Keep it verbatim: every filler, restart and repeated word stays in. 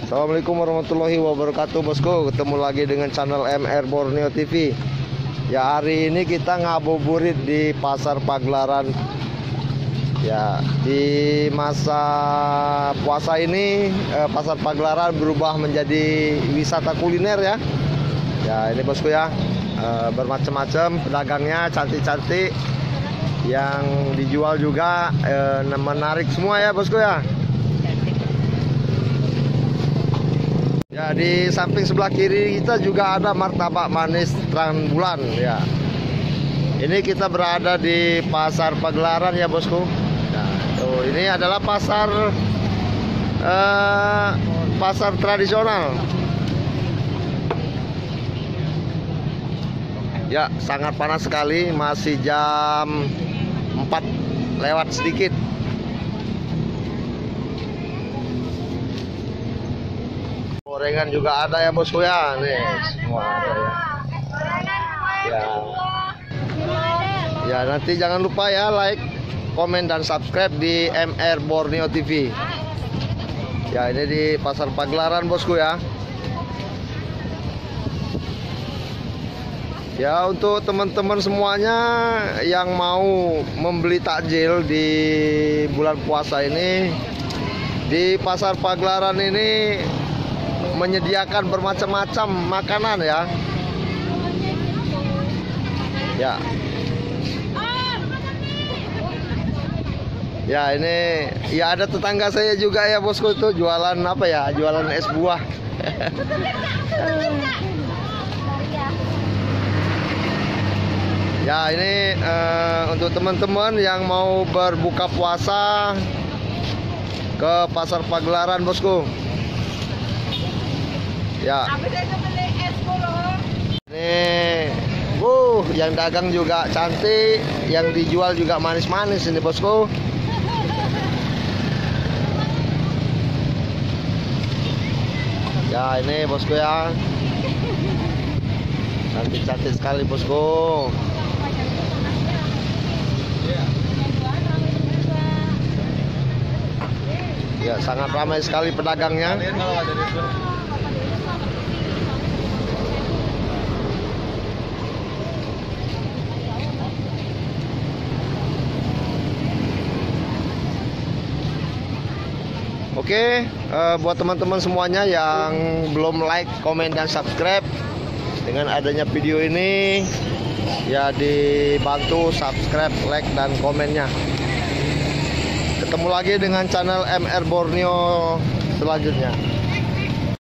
Assalamualaikum warahmatullahi wabarakatuh, bosku. Ketemu lagi dengan channel M R Borneo T V. Ya, hari ini kita ngabuburit di Pasar Pagelaran. Ya, di masa puasa ini eh, Pasar Pagelaran berubah menjadi wisata kuliner ya. Ya, ini bosku ya, eh, bermacam-macam pedagangnya, cantik-cantik. Yang dijual juga eh, menarik semua ya bosku ya. Ya, di samping sebelah kiri kita juga ada martabak manis terang bulan ya. Ini kita berada di Pasar Pagelaran ya bosku. Nah, tuh, ini adalah pasar eh, pasar tradisional. Ya, sangat panas sekali, masih jam empat lewat sedikit. Gorengan juga ada ya bosku ya, nih semua ada ya. Ya, ya nanti jangan lupa ya like, komen dan subscribe di M R Borneo T V. Ya, ini di Pasar Pagelaran bosku ya. Ya, untuk teman-teman semuanya yang mau membeli takjil di bulan puasa ini, di Pasar Pagelaran ini menyediakan bermacam-macam makanan ya. Ya. Ya, ini ya ada tetangga saya juga ya bosku, itu jualan apa ya? Jualan es buah. Ya, ini eh, untuk teman-teman yang mau berbuka puasa ke Pasar Pagelaran bosku. Ya. Ini, uh, yang dagang juga cantik, yang dijual juga manis-manis ini bosku. Ya, ini bosku ya, cantik-cantik sekali bosku. Ya, sangat ramai sekali pedagangnya. Oke, uh, buat teman-teman semuanya yang belum like, komen, dan subscribe, dengan adanya video ini ya dibantu subscribe, like, dan komennya. Ketemu lagi dengan channel M R Borneo selanjutnya.